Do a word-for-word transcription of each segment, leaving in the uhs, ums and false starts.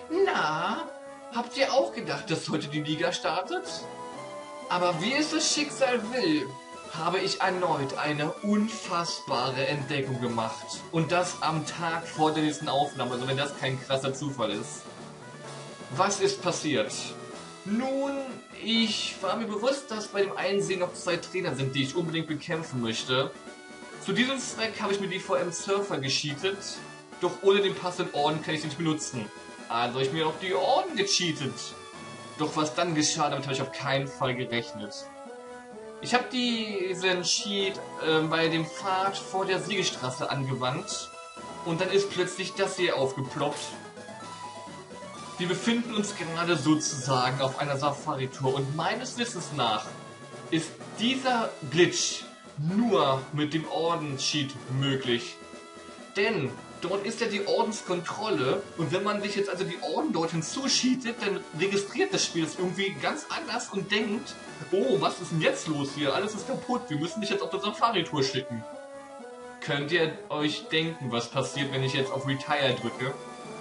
Na, habt ihr auch gedacht, dass heute die Liga startet? Aber wie es das Schicksal will, habe ich erneut eine unfassbare Entdeckung gemacht. Und das am Tag vor der nächsten Aufnahme, also wenn das kein krasser Zufall ist. Was ist passiert? Nun, ich war mir bewusst, dass bei dem Einsehen noch zwei Trainer sind, die ich unbedingt bekämpfen möchte. Zu diesem Zweck habe ich mir die V M Surfer gecheatet, doch ohne den passenden Orden kann ich den nicht benutzen. Also habe ich mir auch die Orden gecheatet. Doch was dann geschah, damit habe ich auf keinen Fall gerechnet. Ich habe diesen Cheat äh, bei dem Pfad vor der Siegestraße angewandt und dann ist plötzlich das hier aufgeploppt. Wir befinden uns gerade sozusagen auf einer Safari-Tour und meines Wissens nach ist dieser Glitch nur mit dem Orden-Cheat möglich. Denn dort ist ja die Ordenskontrolle und wenn man sich jetzt also die Orden dort hinzuscheatet, dann registriert das Spiel das irgendwie ganz anders und denkt, oh, was ist denn jetzt los hier? Alles ist kaputt, wir müssen dich jetzt auf der Safari-Tour schicken. Könnt ihr euch denken, was passiert, wenn ich jetzt auf Retire drücke?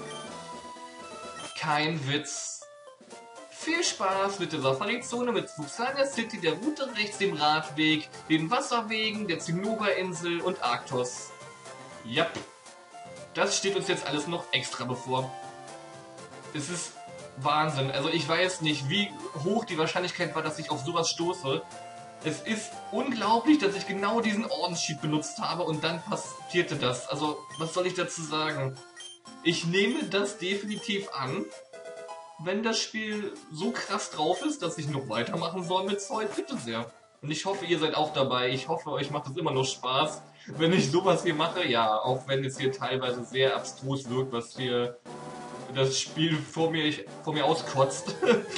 Kein Witz. Viel Spaß mit der Safari-Zone, mit Fuxania City, der Route rechts, dem Radweg, den Wasserwegen, der Zinnober-Insel und Arktos. Jap. Das steht uns jetzt alles noch extra bevor. Es ist Wahnsinn. Also ich weiß nicht, wie hoch die Wahrscheinlichkeit war, dass ich auf sowas stoße. Es ist unglaublich, dass ich genau diesen Ordenssheet benutzt habe und dann passierte das. Also, was soll ich dazu sagen? Ich nehme das definitiv an. Wenn das Spiel so krass drauf ist, dass ich noch weitermachen soll mit Zeug, bitte sehr. Und ich hoffe, ihr seid auch dabei. Ich hoffe, euch macht es immer noch Spaß, wenn ich sowas hier mache. Ja, auch wenn es hier teilweise sehr abstrus wirkt, was hier das Spiel vor mir, ich, vor mir auskotzt.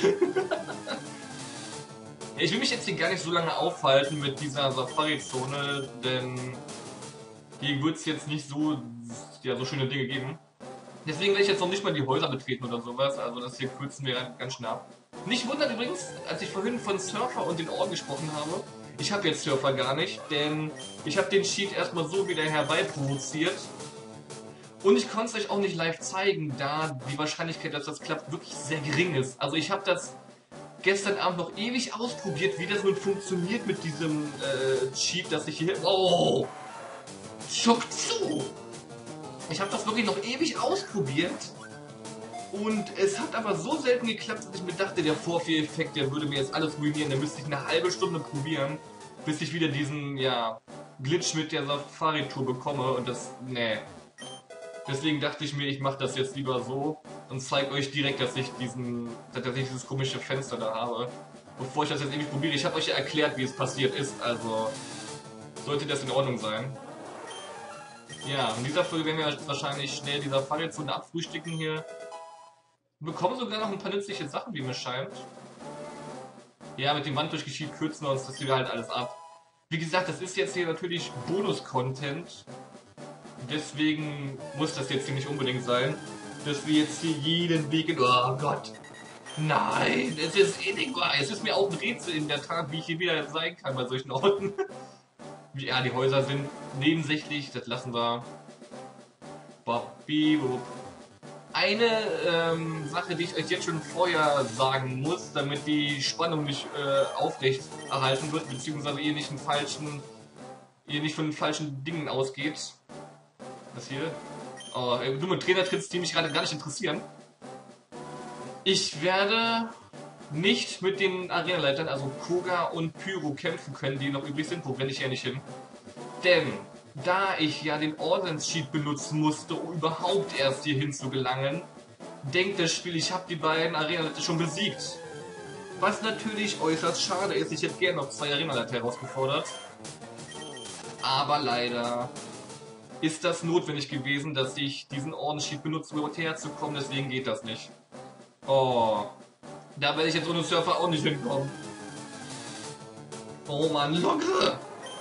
Ich will mich jetzt hier gar nicht so lange aufhalten mit dieser Safari-Zone, denn hier wird es jetzt nicht so, ja, so schöne Dinge geben. Deswegen werde ich jetzt noch nicht mal die Häuser betreten oder sowas, also das hier kürzen wir ganz schnell ab. Nicht wundern übrigens, als ich vorhin von Surfer und den Orden gesprochen habe, ich habe jetzt Surfer gar nicht, denn ich habe den Cheat erstmal so wieder herbeiprovoziert. Und ich konnte es euch auch nicht live zeigen, da die Wahrscheinlichkeit, dass das klappt, wirklich sehr gering ist. Also ich habe das gestern Abend noch ewig ausprobiert, wie das nun funktioniert mit diesem äh, Cheat, dass ich hier... Oh! Schock zu! Ich habe das wirklich noch ewig ausprobiert und es hat aber so selten geklappt, dass ich mir dachte, der Vorführeffekt, der würde mir jetzt alles ruinieren. Da müsste ich eine halbe Stunde probieren, bis ich wieder diesen, ja, Glitch mit der Safari-Tour bekomme und das, nee. Deswegen dachte ich mir, ich mache das jetzt lieber so und zeige euch direkt, dass ich diesen, dass ich dieses komische Fenster da habe, bevor ich das jetzt ewig probiere. Ich habe euch ja erklärt, wie es passiert ist, also sollte das in Ordnung sein. Ja, in dieser Folge werden wir wahrscheinlich schnell die Safari-Zone abfrühstücken hier. Wir bekommen sogar noch ein paar nützliche Sachen, wie mir scheint. Ja, mit dem Wanddurchgeschied kürzen wir uns das hier halt alles ab. Wie gesagt, das ist jetzt hier natürlich Bonus-Content. Deswegen muss das jetzt hier nicht unbedingt sein, dass wir jetzt hier jeden Weg in... Oh Gott! Nein, es ist Enigma. Es ist mir auch ein Rätsel in der Tat, wie ich hier wieder sein kann bei solchen Orten. Ja, die Häuser sind nebensächlich, das lassen wir. Eine ähm, Sache, die ich euch jetzt schon vorher sagen muss, damit die Spannung nicht äh, aufrecht erhalten wird, beziehungsweise ihr nicht, einen falschen, ihr nicht von den falschen Dingen ausgeht. Was hier? Oh, dumme Trainertricks, die mich gerade gar nicht interessieren. Ich werde nicht mit den Arenaleitern, also Koga und Pyro, kämpfen können, die noch übrig sind. Wo renne ich hier nicht hin? Denn, da ich ja den Ordenssheet benutzen musste, um überhaupt erst hier hin zu gelangen, denkt das Spiel, ich habe die beiden Arenaleiter schon besiegt. Was natürlich äußerst schade ist, ich hätte gerne noch zwei Arenaleiter herausgefordert. Aber leider ist das notwendig gewesen, dass ich diesen Ordenssheet benutze, um herzukommen, deswegen geht das nicht. Oh, da werde ich jetzt ohne Surfer auch nicht hinkommen. Oh Mann, lockere!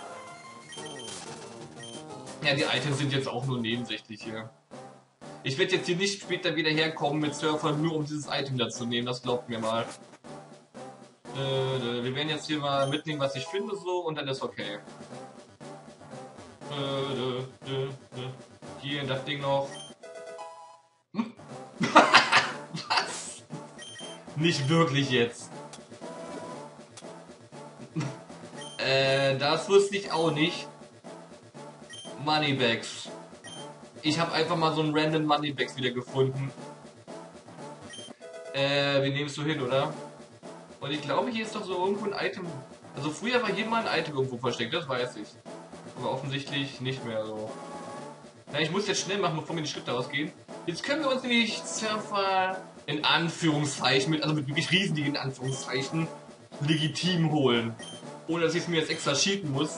Ja, die Items sind jetzt auch nur nebensächlich hier. Ich werde jetzt hier nicht später wieder herkommen mit Surfer, nur um dieses Item dazu nehmen, das glaubt mir mal. Äh, wir werden jetzt hier mal mitnehmen, was ich finde, so, und dann ist okay. Äh, hier, das Ding noch. Hm. Nicht wirklich jetzt. äh, das wusste ich auch nicht. Moneybags. Ich habe einfach mal so einen random Moneybags wieder gefunden. Äh, wir nehmen es so hin, oder? Und ich glaube, hier ist doch so irgendwo ein Item. Also früher war hier mal ein Item irgendwo versteckt, das weiß ich. Aber offensichtlich nicht mehr so. Na, ich muss jetzt schnell machen, bevor wir die Schritte ausgehen. Jetzt können wir uns nämlich Surfer in Anführungszeichen, mit, also mit wirklich riesigen Anführungszeichen, legitim holen. Ohne dass ich es mir jetzt extra cheaten muss.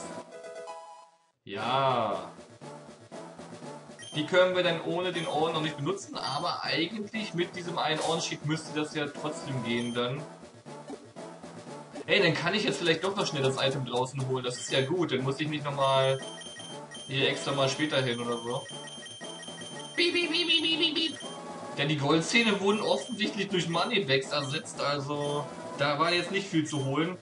Ja. Die können wir dann ohne den Orden noch nicht benutzen, aber eigentlich mit diesem einen Orden-Sheet müsste das ja trotzdem gehen dann. Ey, dann kann ich jetzt vielleicht doch noch schnell das Item draußen holen, das ist ja gut, dann muss ich nicht nochmal hier extra mal später hin oder so. Piep, piep, piep, piep, piep, piep. Denn die Goldzähne wurden offensichtlich durch Moneybags ersetzt, also da war jetzt nicht viel zu holen.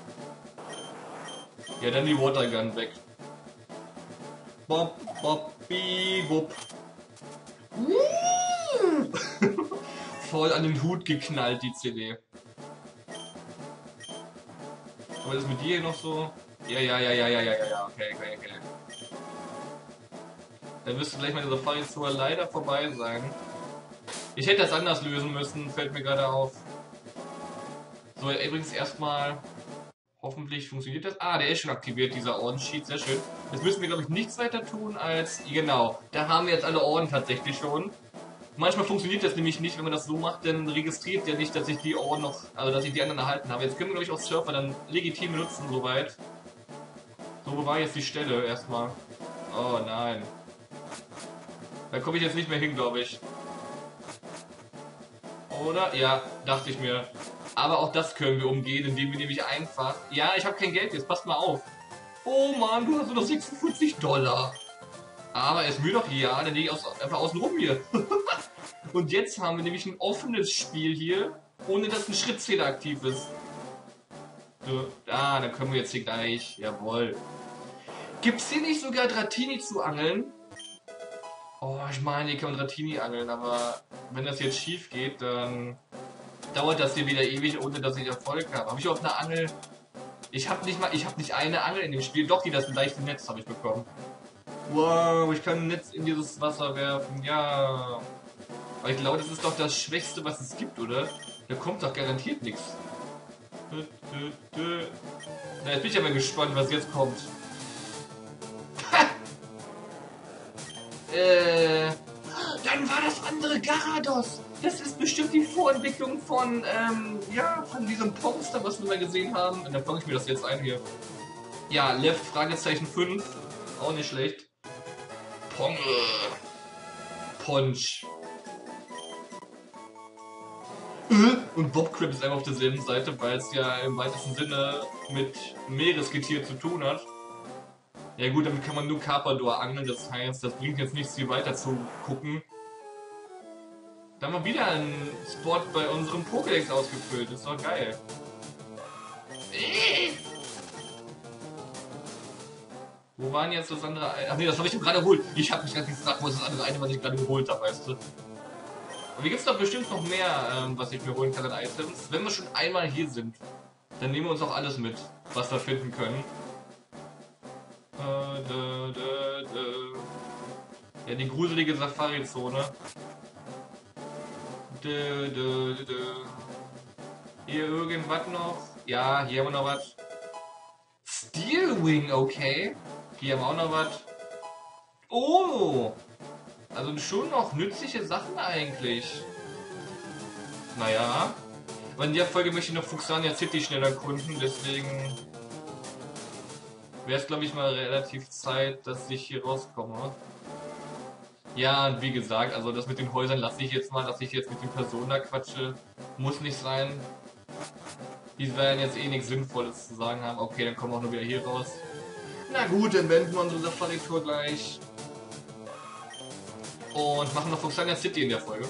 Ja, dann die Watergun weg. Bob, bob, bi, bob. Voll an den Hut geknallt, die C D. Aber das mit dir noch so? Ja, ja, ja, ja, ja, ja, ja, ja, okay, okay, okay. Dann müsste gleich meine Safari-Tour leider vorbei sein. Ich hätte das anders lösen müssen, fällt mir gerade auf. So, übrigens erstmal. Hoffentlich funktioniert das. Ah, der ist schon aktiviert, dieser Ordenssheet, sehr schön. Jetzt müssen wir, glaube ich, nichts weiter tun als... Genau, da haben wir jetzt alle Orden tatsächlich schon. Manchmal funktioniert das nämlich nicht, wenn man das so macht, dann registriert der nicht, dass ich die Orden noch... Also, dass ich die anderen erhalten habe. Jetzt können wir, glaube ich, auch Surfer dann legitim benutzen, soweit. So, wo war jetzt die Stelle erstmal? Oh, nein. Da komme ich jetzt nicht mehr hin, glaube ich. Oder? Ja, dachte ich mir. Aber auch das können wir umgehen, indem wir nämlich einfach... Ja, ich habe kein Geld jetzt, passt mal auf. Oh Mann, du hast nur noch sechsundvierzig Dollar. Aber ist mir doch ja, dann lege ich aus, einfach außen rum hier. Und jetzt haben wir nämlich ein offenes Spiel hier, ohne dass ein Schrittzähler aktiv ist. So, ah, dann können wir jetzt hier gleich... Jawohl. Gibt's hier nicht sogar Dratini zu angeln? Oh, ich meine, hier kann man Dratini angeln, aber wenn das jetzt schief geht, dann dauert das hier wieder ewig, ohne dass ich Erfolg habe. Habe ich auch eine Angel? Ich habe nicht mal, ich habe nicht eine Angel in dem Spiel. Doch, die das leichte Netz habe ich bekommen. Wow, ich kann ein Netz in dieses Wasser werfen. Ja. Aber ich glaube, das ist doch das Schwächste, was es gibt, oder? Da kommt doch garantiert nichts. Na, jetzt bin ich aber gespannt, was jetzt kommt. Äh, dann war das andere Garados. Das ist bestimmt die Vorentwicklung von, ähm, ja, von diesem Poster, was wir mal gesehen haben. Und dann fange ich mir das jetzt ein hier. Ja, Left, Fragezeichen fünf. Auch nicht schlecht. Pong. Punch. Und Bobcrab ist einfach auf derselben Seite, weil es ja im weitesten Sinne mit Meeresgetier zu tun hat. Ja gut, damit kann man nur Carpador angeln, das heißt, das bringt jetzt nichts viel weiter zu gucken. Da haben wir wieder einen Spot bei unserem Pokédex ausgefüllt, ist doch geil. Wo waren jetzt das andere eine? Ach nee, das habe ich gerade geholt. Ich habe mich gerade gefragt, wo ist das andere eine, was ich gerade geholt habe, weißt du. Und hier gibt es doch bestimmt noch mehr, ähm, was ich mir holen kann an Items. Wenn wir schon einmal hier sind, dann nehmen wir uns auch alles mit, was wir finden können. Äh, dö, dö, dö. Ja, die gruselige Safari-Zone. Dö, dö, dö, dö. Hier irgendwas noch? Ja, hier haben wir noch was. Steelwing, okay. Hier haben wir auch noch was. Oh! Also schon noch nützliche Sachen eigentlich. Naja. Aber in der Folge möchte ich noch Fuxania City schnell erkunden, deswegen wäre es, glaube ich, mal relativ Zeit, dass ich hier rauskomme. Ja, und wie gesagt, also das mit den Häusern lasse ich jetzt mal, dass ich jetzt mit den Personen da quatsche. Muss nicht sein. Die werden jetzt eh nichts Sinnvolles zu sagen haben. Okay, dann kommen wir auch nur wieder hier raus. Na gut, dann beenden wir unsere Safari-Tour gleich. Und machen noch Fuxania City in der Folge.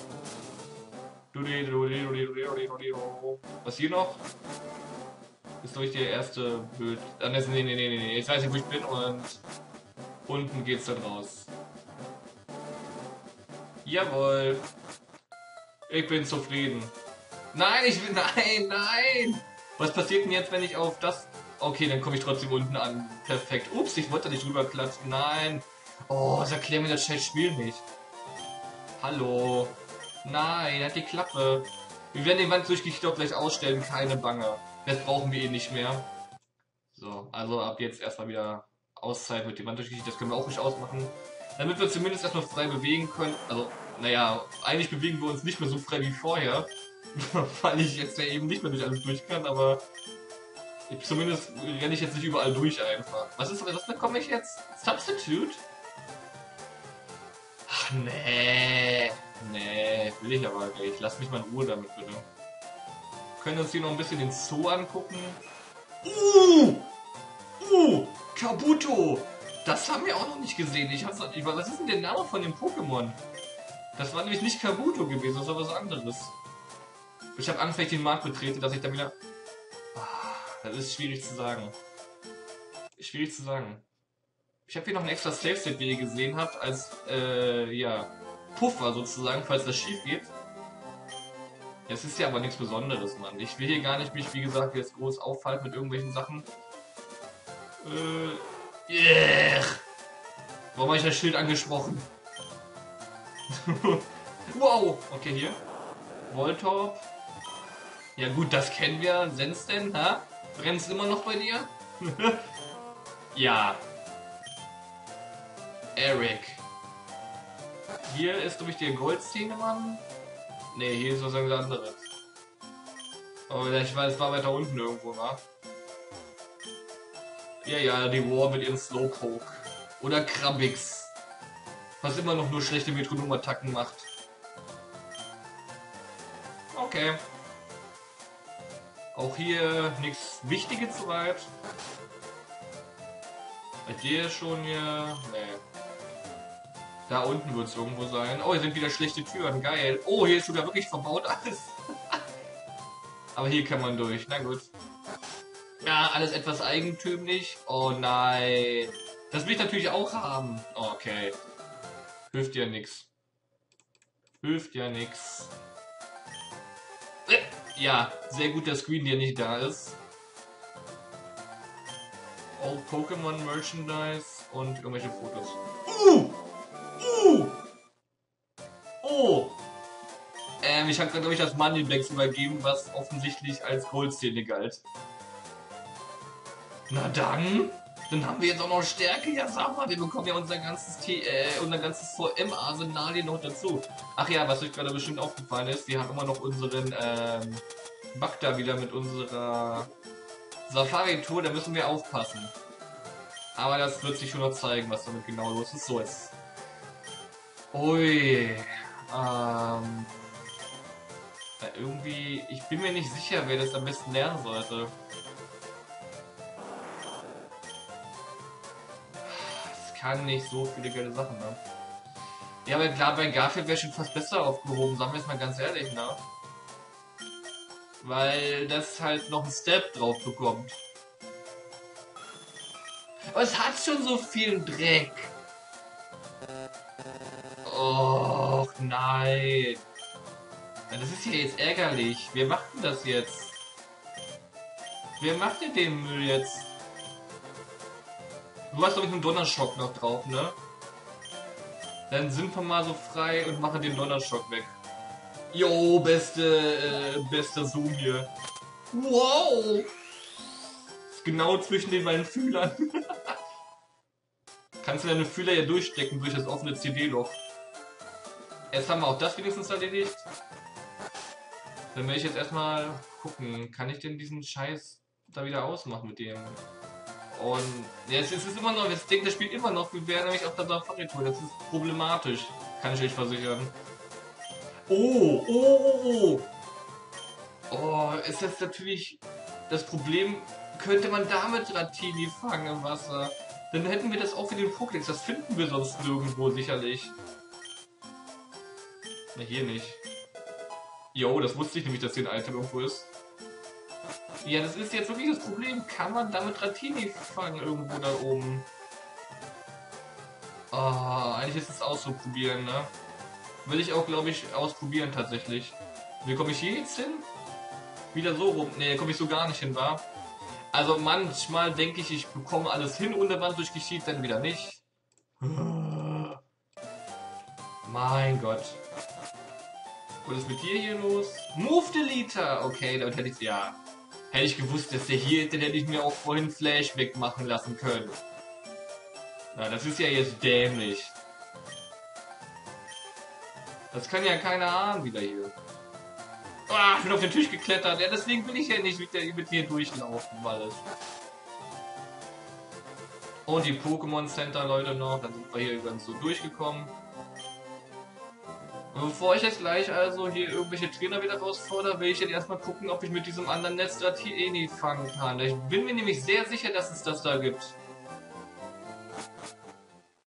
Was hier noch? Ist glaube ich der erste Bild. Ah, nee, nee, nee, nee, nee. Jetzt weiß ich, wo ich bin und unten geht's dann raus. Jawohl. Ich bin zufrieden. Nein, ich will... Nein, nein! Was passiert denn jetzt, wenn ich auf das... Okay, dann komme ich trotzdem unten an. Perfekt. Ups, ich wollte nicht rüberklatschen. Nein. Oh, das erklärt mir das scheiß Spiel nicht. Hallo. Nein, hat die Klappe. Wir werden die Wand durchgeht auch gleich ausstellen. Keine Bange. Das brauchen wir eh nicht mehr. So, also ab jetzt erstmal wieder Auszeit mit dem Wand durchgeht. Das können wir auch nicht ausmachen. Damit wir zumindest erstmal frei bewegen können. Also, naja, eigentlich bewegen wir uns nicht mehr so frei wie vorher. Weil ich jetzt ja eben nicht mehr durch alles durch kann, aber... Ich, zumindest renne ich jetzt nicht überall durch einfach. Was ist das? Bekomme ich jetzt? Substitute? Ach nee. Nee, will ich aber nicht. Lass mich mal in Ruhe damit bitte. Wir können uns hier noch ein bisschen den Zoo angucken. Uh! Uh! Kabuto! Das haben wir auch noch nicht gesehen. Ich hab's, ich, was ist denn der Name von dem Pokémon? Das war nämlich nicht Kabuto gewesen, das war was anderes. Ich habe Angst, wenn ich den Markt betrete, dass ich dann wieder... Das ist schwierig zu sagen. Schwierig zu sagen. Ich habe hier noch ein extra Save-State, wie ihr gesehen habt, als, äh, ja, Puffer sozusagen, falls das schief geht. Es ist ja aber nichts Besonderes, Mann. Ich will hier gar nicht mich, wie gesagt, jetzt groß aufhalten mit irgendwelchen Sachen. Äh, yeah. Warum habe ich das Schild angesprochen? Wow! Okay, hier. Voltorb. Ja gut, das kennen wir. Sensten, ha? Brennst immer noch bei dir? Ja. Eric. Hier ist, glaube ich, der Goldszene-Mann. Ne, hier ist was ganz anderes. Aber ich weiß, es war weiter unten irgendwo, wa? Ja, ja, die War mit ihrem Slowpoke. Oder Krabbix. Was immer noch nur schlechte Metronom-Attacken macht. Okay. Auch hier nichts Wichtiges soweit. Bei dir schon hier. Nee. Da unten wird es irgendwo sein. Oh, hier sind wieder schlechte Türen. Geil. Oh, hier ist sogar wirklich verbaut alles. Aber hier kann man durch. Na gut. Ja, alles etwas eigentümlich. Oh nein. Das will ich natürlich auch haben. Okay. Hilft ja nix. Hilft ja nix. Ja, sehr gut der Screen, der nicht da ist. Old Pokémon Merchandise und irgendwelche Fotos. Uh! Uh! Oh! Ähm, ich habe gerade, glaube ich, das Moneybags übergeben, was offensichtlich als Goldszene galt. Na dann, dann haben wir jetzt auch noch Stärke. Ja, sag mal, wir bekommen ja unser ganzes T äh, unser ganzes V M-Arsenal hier noch dazu. Ach ja, was euch gerade bestimmt aufgefallen ist, wir haben immer noch unseren ähm, Bug da wieder mit unserer Safari-Tour, da müssen wir aufpassen. Aber das wird sich schon noch zeigen, was damit genau los ist. So jetzt. Ui. Ähm. Ja, irgendwie, ich bin mir nicht sicher, wer das am besten lernen sollte. Es kann nicht so viele geile Sachen, ne? Ja, aber klar, bei Garfield wäre schon fast besser aufgehoben, sagen wir jetzt mal ganz ehrlich, ne? Weil das halt noch einen Step drauf bekommt. Aber es hat schon so viel Dreck. Och nein. Das ist ja jetzt ärgerlich. Wer macht denn das jetzt? Wer macht denn den Müll jetzt? Du hast doch einen Donnerschock noch drauf, ne? Dann sind wir mal so frei und machen den Donnerschock weg. Jo, beste, äh, bester Zoom hier. Wow! Ist genau zwischen den beiden Fühlern. Kannst du deine Fühler ja durchstecken durch das offene C D-Loch. Jetzt haben wir auch das wenigstens erledigt. Dann werde ich jetzt erstmal gucken, kann ich denn diesen Scheiß da wieder ausmachen mit dem? Und jetzt ist es immer noch, jetzt denkt das Spiel immer noch, wir wären nämlich auf der Safari-Tour. Das ist problematisch, kann ich euch versichern. Oh, oh, oh, oh. Oh, ist jetzt natürlich das Problem, könnte man damit Ratini fangen im Wasser. Dann hätten wir das auch für den Pokédex, das finden wir sonst nirgendwo sicherlich. Na, hier nicht. Jo, das wusste ich nämlich, dass hier ein Item irgendwo ist. Ja, das ist jetzt wirklich das Problem. Kann man damit Ratini fangen irgendwo da oben? Ah, oh, eigentlich ist es auszuprobieren, ne? Will ich auch, glaube ich, ausprobieren tatsächlich. Wie komme ich hier jetzt hin? Wieder so rum. Ne, da komme ich so gar nicht hin, war. Also manchmal denke ich, ich bekomme alles hin und der Wand durchgeschieht, dann wieder nicht. Mein Gott. Was ist mit dir hier los? Move Deleter! Okay, damit hätte ich ja. Hätte ich gewusst, dass der hier ist, dann hätte ich mir auch vorhin Flash wegmachen lassen können. Na, das ist ja jetzt dämlich. Das kann ja keiner ahnen wieder hier. Ah, ich bin auf den Tisch geklettert. Ja, deswegen will ich ja nicht mit, der, mit dir durchlaufen, weil es. Und die Pokémon Center, Leute, noch. Dann sind wir hier ganz so durchgekommen. Und bevor ich jetzt gleich also hier irgendwelche Trainer wieder herausfordere, will ich jetzt erstmal gucken, ob ich mit diesem anderen Netz da Tieni fangen kann. Ich bin mir nämlich sehr sicher, dass es das da gibt.